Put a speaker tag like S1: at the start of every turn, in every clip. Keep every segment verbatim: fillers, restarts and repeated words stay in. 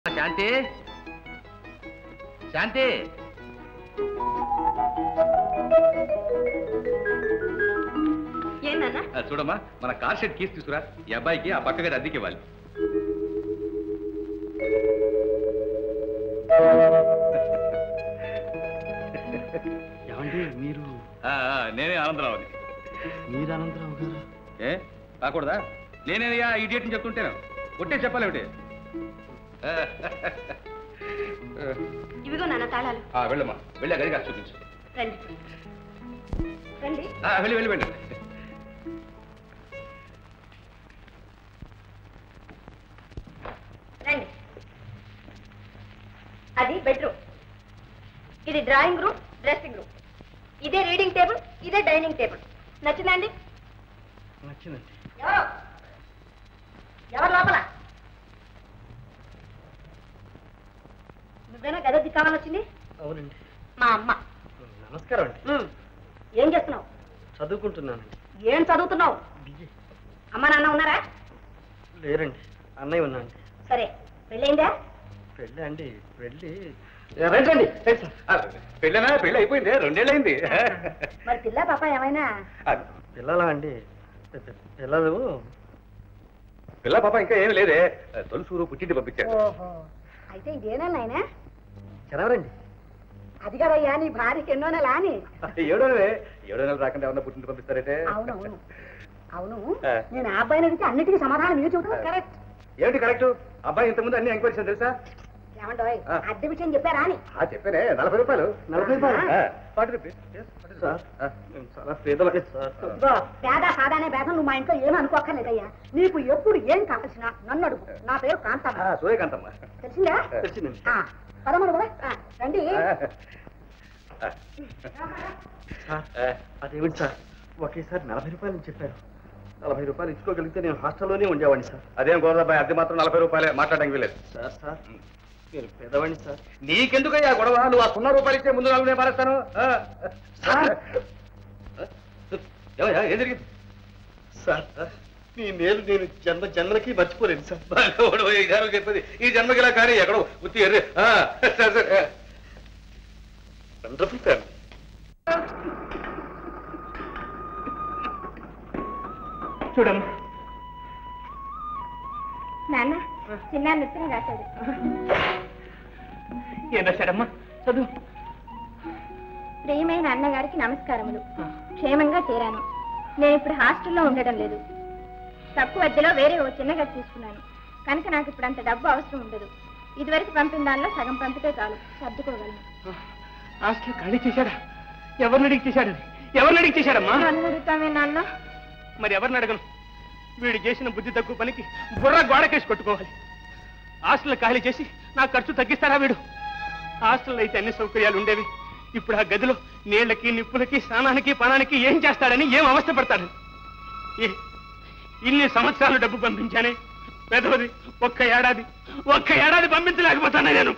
S1: శాంతి శాంతి చూడమ్మా, మన car shed keys తీసుకురా. ఈ అబ్బాయికి ఆ పక్క గది అద్దెకి ఇవ్వాలి.
S2: ఏమండి మీరు?
S1: నేనే ఆనందరావుని.
S2: మీరు ఆనందరావు గారు?
S1: ఏ కాకూడదా? నేనేనయ్యా ఇడియట్ అని చెప్తుంటేను. కొట్టే చెప్పాలి ఒకటి.
S3: ఇవిగో నాన్న తాళాలు.
S1: వెళ్ళమ్మా, వెళ్ళి గదిగా చూపించు.
S3: రండి
S1: వెళ్ళి వెళ్ళి వెళ్ళి
S3: రండి. అది బెడ్రూమ్, ఇది డ్రాయింగ్ రూమ్, డ్రెస్సింగ్ రూమ్, ఇదే రీడింగ్ టేబుల్, ఇదే డైనింగ్ టేబుల్. నచ్చిందండి?
S2: నచ్చిందండి.
S3: ఎవరు ఎవరు లోపల? నువ్వేనా గదొద్ది కావాలొచ్చింది?
S2: అవునండి.
S3: మా అమ్మ.
S2: నమస్కారం అండి.
S3: ఏం చేస్తున్నావు?
S2: చదువుకుంటున్నానండి.
S3: ఏం చదువుతున్నావు? అమ్మ నాన్న ఉన్నారా?
S2: లేరండి, అన్నయ్య ఉన్నాండి.
S3: సరే, పెళ్ళైందా?
S2: పెళ్ళి అండి, పెళ్ళి
S1: రండి. పెళ్ళనా? పెళ్ళి అయిపోయింది, రెండేళ్ళు అయింది.
S3: మరి పిల్ల పాప ఏమైనా?
S2: పిల్లలా అండి? పిల్లలు
S1: పిల్ల పాప ఇంకా ఏమి లేదే. తొలుసూరు పుట్టింటి పంపించారు.
S3: ఓహో, అయితే ఇదేనా నాయనా?
S2: చదవరండి.
S3: అది కదయ్యా నీ భార్యకి ఎన్నో నెల అని.
S1: ఏడో నెలే. ఏడో నెలలు రాకుండా ఏమన్నా పుట్టింటి పంపిస్తారంటే?
S3: అవునవును అవును. నేను ఆ అబ్బాయిని అడిగితే అన్నిటికీ సమాధానం మీరు చెబుతున్నారు. కరెక్ట్.
S1: ఏమిటి కరెక్ట్? అబ్బాయి ఇంతకుముందు అన్ని ఎంక్వైరీ చేశాను తెలుసా?
S3: ఏమంటావు? అద్దె విషయం చెప్పారా అని?
S1: చెప్పానే. నలభై రూపాయలు.
S2: నలభై రూపాయలు
S1: ఫార్టీ రూపీస్.
S2: చాలా పేదలే సార్.
S3: పేద సాదానే భేదం నువ్వు మా ఇంట్లో ఏమీ అనుకోక్కర్లేదయ్యా. నీకు ఎప్పుడు ఏం కావాల్సిన నన్ను అడుగు. నా పేరు కాంతమ్మ.
S1: సూర్యకాంతమ్మ.
S3: తెలిసిందా?
S2: తెలిసిందండి.
S3: పదమూడు కూడా రండి.
S2: అదేమిటి సార్, ఒకేసారి నలభై రూపాయలు చెప్పారు. నలభై రూపాయలు ఇచ్చుకోగలిగితే నేను హాస్టల్లోనే ఉండేవాడిని సార్.
S1: అదేం గోదాబాయ్, అద్దె మాత్రం నలభై రూపాయలే. మాట్లాడడానికి వీలేదు
S2: సార్. సార్ మీరు పేదవాడిని సార్.
S1: నీకెందుకయ్యా గొడవ? నువ్వు ఆ సున్నా రూపాయలు ఇచ్చే ముందు నాలుగు నేను పారేస్తాను. ఏం జరిగింది
S2: సార్? నీ మేలు నేను జన్మ జన్మలకి మర్చిపోలేదు సార్.
S1: చెప్పేది ఈ జన్మకి ఇలా కానీ ఎక్కడో ఉత్తి ఎర్రే. Wonderful family.
S2: చూడమ్మా.
S3: నాన్న చిన్న నృత్యం రాశాడు.
S2: ఏం రాశాడమ్మా? చదువు.
S3: ప్రియమైన అన్నగారికి నమస్కారములు. క్షేమంగా చేరాను. నేను ఇప్పుడు హాస్టల్లో ఉండడం లేదు. తక్కువ అద్దెలో వేరే ఓ చిన్న గది తీసుకున్నాను కనుక నాకు ఇప్పుడు అంత డబ్బు అవసరం ఉండదు. ఇదివరకు పంపిన దానిలో సగం పంపితే చాలు, సర్దుకోగలను.
S2: హాస్టల్ ఖాళీ చేశాడా? ఎవరిని అడిగి చేశాడు? ఎవరిని అడిగి చేశాడమ్మా?
S3: నన్ను అడుగుతామే నాన్న.
S2: మరి ఎవరిని అడగను? వీడు చేసిన బుద్ధి తక్కువ పనికి బుర్ర గోడకేసి కొట్టుకోవాలి. హాస్టల్ ఖాళీ చేసి నా ఖర్చు తగ్గిస్తారా వీడు? హాస్టల్లో అయితే అన్ని సౌకర్యాలు ఉండేవి. ఇప్పుడు ఆ గదిలో నీళ్లకి, నిప్పులకి, స్నానానికి, పానానికి ఏం చేస్తాడని, ఏం అవస్థ పడతాడని. ఇన్ని సంవత్సరాలు డబ్బు పంపించానే, పెదవది ఒక్క ఏడాది ఒక్క ఏడాది పంపించలేకపోతానే నేను.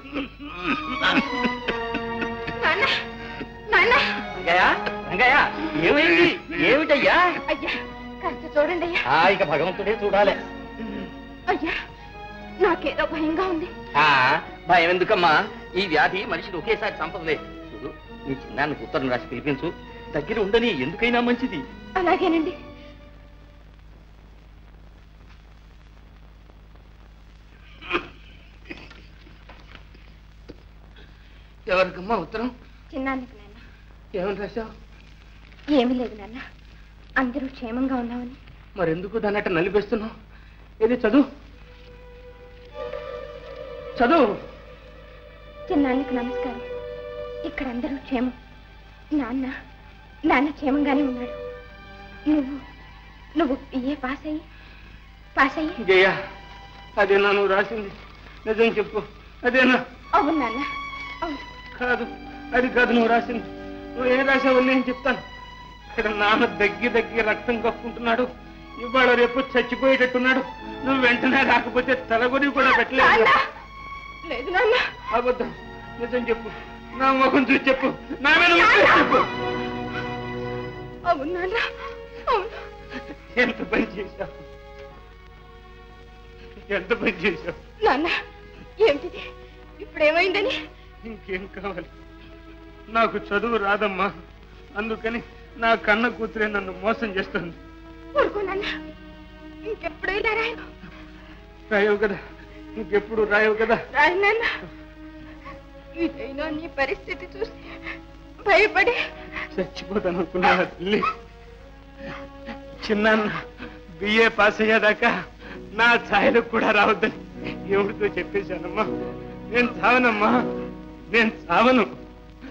S2: ఏమైంది? ఏమిటయ్యా?
S3: కాస్త చూడండి అయ్యా.
S2: ఇక భగవంతుడే చూడాలి.
S3: అయ్యా నాకేదో భయంగా ఉంది.
S4: భయం ఎందుకమ్మా? ఈ వ్యాధి మనిషిని ఒకేసారి చంపదులే. చూడు, నీ చిన్నానికి ఉత్తరం రాసి పిలిపించు. దగ్గర ఉండని, ఎందుకైనా మంచిది.
S3: అలాగేనండి.
S4: ఎవరికమ్మా ఉత్తరం?
S3: చిన్నానికి నాన్న.
S4: ఏమని రాశావు?
S3: ఏమీ లేదు నాన్న, అందరూ క్షేమంగా ఉన్నామని.
S4: మరెందుకు దాన్ని అట్ట నలిపేస్తున్నావు? ఏది చదువు చదువు.
S3: చిన్నానికి నమస్కారం. ఇక్కడ అందరూ క్షేమం. నాన్న నాన్న క్షేమంగానే ఉన్నాడు. నువ్వు నువ్వు ఏ పాస్ అయ్యి పాస్ అయ్యి
S4: జయ, అదేనా నువ్వు రాసింది? నిజం చెప్పు, అదేనా?
S3: అవును నాన్న, అవును.
S4: కాదు, అది కాదు నువ్వు రాసింది. నువ్వు ఏం రాసావు నేను చెప్తాను. ఇక్కడ నాన్న దగ్గి దగ్గి రక్తం కప్పుకుంటున్నాడు. ఇవాళ రేపు చచ్చిపోయేటట్టున్నాడు. నువ్వు వెంటనే రాకపోతే తలగొని కూడా పెట్టలేదు.
S3: లేదు నాన్న.
S4: అబద్ధం. నిజం చెప్పు, నా ముఖం చూసి చెప్పు, నా మీద చెప్పు.
S3: అవును నాన్న, అవును.
S4: ఎంత పని చేశావు, ఎంత పని చేశావు
S3: నాన్న. ఏమిటిది ఇప్పుడు ఏమైందని?
S4: ఇంకేం కావాలి? నాకు చదువు రాదమ్మా, అందుకని నా కన్న కూతురే నన్ను మోసం చేస్తుంది.
S3: ఊరుకోనన్నా, ఇంకెప్పుడు ఇలా రాయను.
S4: రాయవు కదా, ఇంకెప్పుడు రాయవు కదా.
S3: రాయనన్నా, ఇదైనా నీ పరిస్థితి చూసి భయపడి
S4: చచ్చిపోతాను అనుకున్నా తల్లి. చిన్న బిఏ పాస్ అయ్యేదాకా నా ఛాయలకు కూడా రావద్దని ఎవరితో చెప్పేశానమ్మా. నేను చావనమ్మా, నేను చావను.